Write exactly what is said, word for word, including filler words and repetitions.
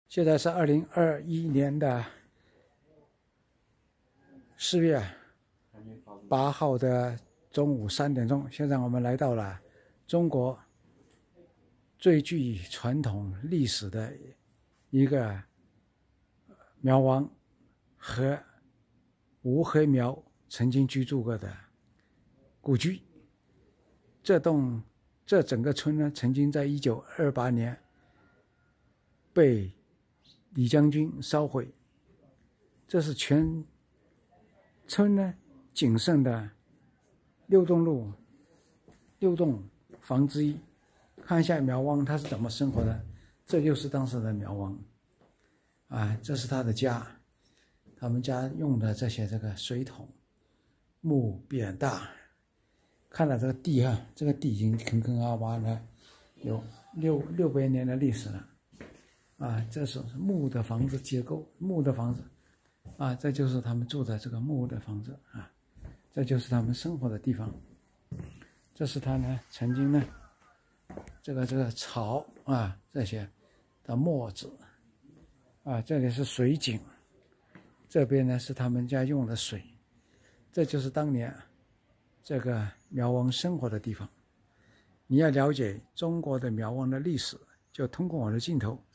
现在是二零二一年的四月八号的中午三点钟。现在我们来到了中国最具传统历史的一个苗王和吴和苗曾经居住过的故居。这栋这整个村呢，曾经在一九二八年被李将军烧毁。这是全村呢仅剩的六栋路六栋房之一。看一下苗王他是怎么生活的，这就是当时的苗王啊，这是他的家，他们家用的这些这个水桶、木扁担。看了这个地啊，这个地已经坑坑洼洼了，有六六百年的历史了啊！这是木的房子结构，木的房子啊，这就是他们住的这个木的房子啊，这就是他们生活的地方。这是他呢曾经呢，这个这个草啊这些的墨子啊，这里是水井，这边呢是他们家用的水，这就是当年这个苗王生活的地方。你要了解中国的苗王的历史，就通过我的镜头